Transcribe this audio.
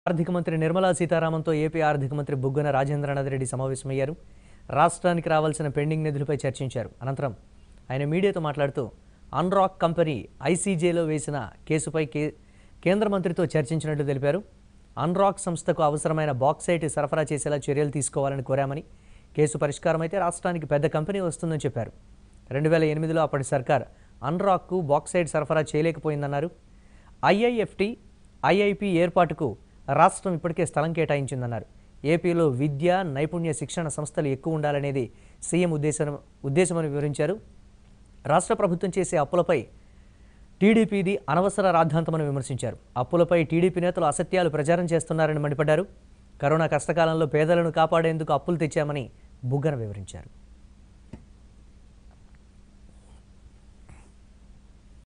ఆర్థిక మంత్రి నిర్మలా సీతారామన్తో ఏపీ ఆర్థిక మంత్రి బుగ్గన రాజేంద్రనాథ్ రెడ్డి సమావేశమయ్యారు. రాష్ట్రానికి రావాల్సిన పెండింగ్ నిధులపై చర్చించారు. అనంతరం ఆయన మీడియాతో మాట్లాడుతూ అన్రాక్ కంపెనీ ఐసీజేలో వేసిన కేసుపై కేంద్ర మంత్రితో చర్చించినట్లు తెలిపారు. అన్రాక్ సంస్థకు అవసరమైన బాక్సైట్ సరఫరా చేసేలా చర్యలు తీసుకోవాలని కోరామని, కేసు పరిష్కారమైతే రాష్ట్రానికి పెద్ద కంపెనీ వస్తుందని చెప్పారు. 2008లో అప్పటి సర్కార్ అన్రాక్కు బాక్సైట్ సరఫరా చేయలేకపోయిందన్నారు. ఐఐఎఫ్టీ, ఐఐపి ఏర్పాటుకు రాష్ట్రం ఇప్పటికే స్థలం కేటాయించిందన్నారు. ఏపీలో విద్య, నైపుణ్య శిక్షణ సంస్థలు ఎక్కువ ఉండాలనేది సీఎం ఉద్దేశమని వివరించారు. రాష్ట్ర ప్రభుత్వం చేసే అప్పులపై టీడీపీది అనవసర రాద్ధాంతమని విమర్శించారు. అప్పులపై టీడీపీ నేతలు అసత్యాలు ప్రచారం చేస్తున్నారని మండిపడ్డారు. కరోనా కష్టకాలంలో పేదలను కాపాడేందుకు అప్పులు తెచ్చామని బుగ్గన వివరించారు.